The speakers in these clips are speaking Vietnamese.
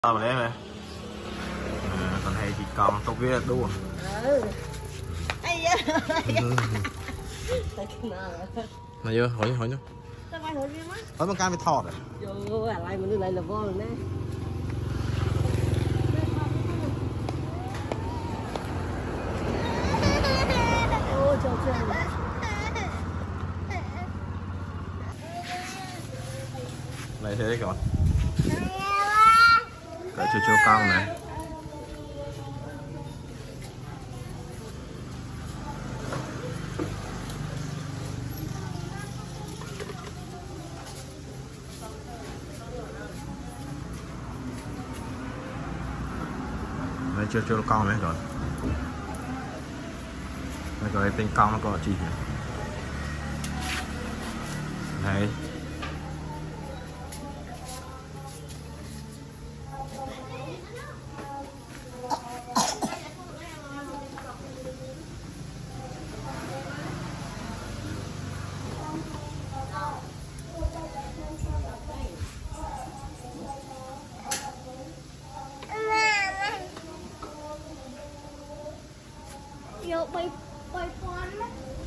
mà đấy này còn hay thì còn tốt biết đúng không? Này vô hỏi nhá. Hỏi bằng can bị thọt à? Vô lại mình này là vô rồi nè. Ôi trời trời. Này thế đấy các bạn. Cái chiều cao này. Đây chưa con đấy rồi. Đây cái tên con nó có chi nhỉ? Này. Vô bay con á.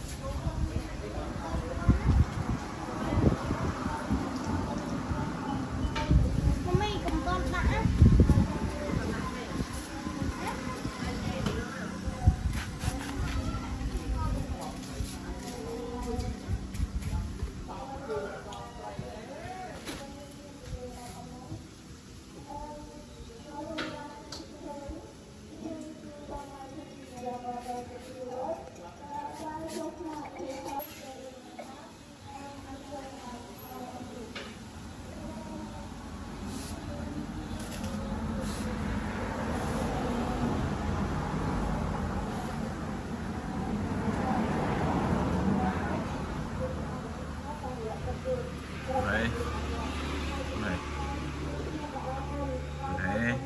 Mami cầm con đã. Đấy. Này. Đấy.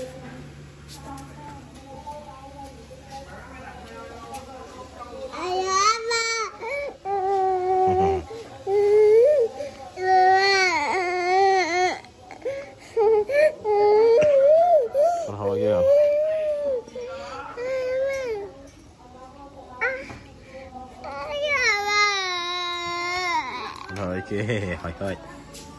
Con hỏi kia không? Hỏi kia, hỏi thôi.